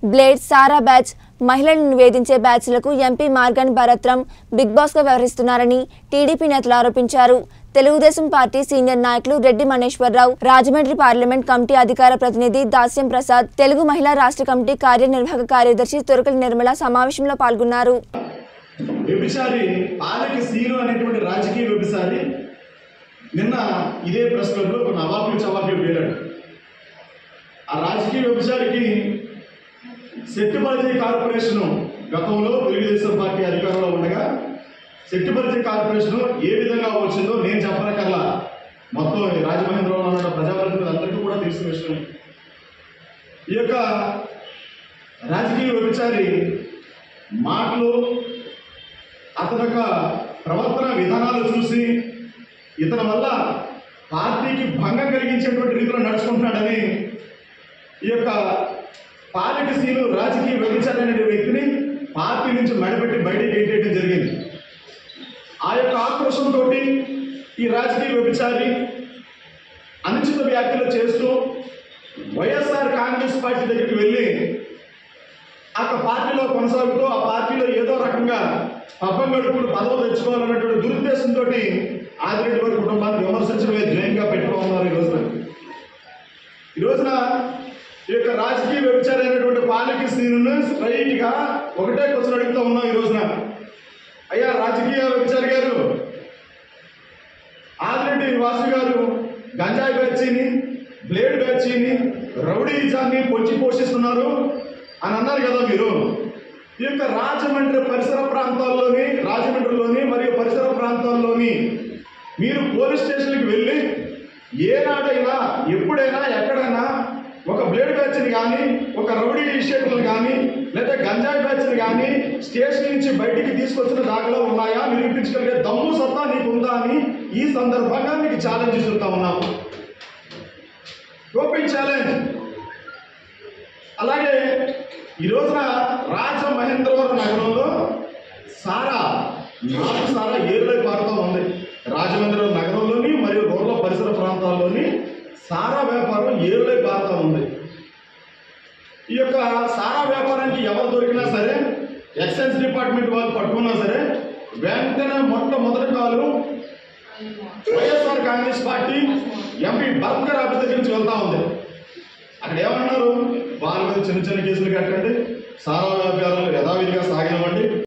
Blade సారా batch మహిళలను వేధించే బ్యాచ్లకు MP Margani Bharatram big boss గా వ్యవహరిస్తున్నారని టీడీపీ నేతలు ఆరోపించారు. తెలుగుదేశం పార్టీ సీనియర్ నాయకులు రెడ్డి మనేశ్వరరావు, రాజమండ్రి పార్లమెంట్ కమిటీ అధికార ప్రతినిధి దాస్యం ప్రసాద్, తెలుగు మహిళా రాష్ట్ర కమిటీ కార్యనిర్వాహక కార్యదర్శి తురకల నిర్మల సమావేశంలో పాల్గొన్నారు. వ్యభిచారి పాలక సీను అనేటువంటి రాజకీయ వ్యభిచారి నిన్న ఇదే ప్రెస్ క్లబ్లో కొన్ని అవాకులు చవాకులు పేరాడు. ఆ రాజకీయ వ్యభిచారికి సెట్టుబల్జీ కార్పొరేషన్ గతంలో తెలుగుదేశం పార్టీ అధికారంలో ఉండగా సెట్టుబల్జీ కార్పొరేషన్ ఏ విధంగా వచ్చిందో నేను చెప్పనకల్లా మొత్తం రాజమహేంద్రవరంలో ఉన్న ప్రజాప్రతినిధులందరికీ కూడా తెలిసిన విషయం. ఈ యొక్క రాజకీయ వ్యభిచారి మాటలు, అతని యొక్క ప్రవర్తన విధానాలు చూసి ఇతని వల్ల పార్టీకి భంగం కలిగించేటువంటి రీతిలో నడుచుకుంటున్నాడని ఈ యొక్క పాలక సీను రాజకీయ వ్యభిచారి అనే వ్యక్తిని పార్టీ నుంచి మెడపెట్టి బయటికి గెట్టేయడం జరిగింది. ఆ యొక్క ఆక్రోషంతో ఈ రాజకీయ వ్యభిచారి అనుచిత వ్యాఖ్యలు చేస్తూ వైఎస్ఆర్ కాంగ్రెస్ పార్టీ దగ్గరికి వెళ్ళి ఆ పార్టీలో కొనసాగుతూ ఆ పార్టీలో ఏదో రకంగా పబ్బం గడుపులు పదవులు తెచ్చుకోవాలన్నటువంటి దురుద్దేశంతో ఆదిరెడ్డి వారి కుటుంబాన్ని విమర్శించడమే ధ్యేయంగా పెట్టుకోమన్నారు. ఈ రోజున ఈ యొక్క రాజకీయ వ్యభిచారి అయినటువంటి పాలక సీనును స్ట్రైట్గా ఒకటే క్వశ్చన్ అడుగుతూ ఉన్నాం. ఈ రోజున అయ్యా రాజకీయ వ్యభిచారి గారు, ఆదిరెడ్డి వాసు గారు గంజాయి బ్యాచీని, బ్లేడ్ బ్యాచీని, రౌడీజాన్ని పొంచి పోషిస్తున్నారు అని అన్నారు కదా మీరు. ఈ యొక్క రాజమండ్రి పరిసర ప్రాంతాల్లోని, రాజమండ్రిలోని మరియు పరిసర ప్రాంతాల్లోని మీరు పోలీస్ స్టేషన్కి వెళ్ళి ఏనాడైనా ఎప్పుడైనా ఎక్కడైనా ఒక బ్లేడ్ బ్యాచ్ని కానీ, ఒక రౌడీ షేకులను కానీ, లేదా గంజాయి బ్యాచ్ని కానీ స్టేషన్ నుంచి బయటికి తీసుకొచ్చిన దాఖలో ఉన్నాయా? నిరూపించగలిగే దమ్ము సత్తా నీకు ఉందా అని ఈ సందర్భంగా మీకు ఛాలెంజ్ ఇస్తుతా ఉన్నాము. Open challenge. అలాగే ఈ రోజున రాజమహేంద్రవరం నగరంలో నాటు సారా ఏరులై పారుతూ ఉంది. రాజమండ్రి నగరంలోని మరియు రూరల్ పరిసర ప్రాంతాల్లోని సారా వ్యాపారం ఏరులై పారుతూ ఉంది. ఈ యొక్క సారా వ్యాపారానికి ఎవరు దొరికినా సరే, ఎక్సైజ్ డిపార్ట్మెంట్ వాళ్ళు పట్టుకున్నా సరే, వెంటనే మొట్టమొదటి కాలు YSR Congress party MP Bharat గారి ఆఫీస్ దగ్గర నుంచి వెళ్తా ఉంది. అక్కడ ఏమన్నారు? వాళ్ళ మీద చిన్న చిన్న కేసులు కట్టండి, సారా వ్యాపారాలు యథావిధిగా సాగినవ్వండి.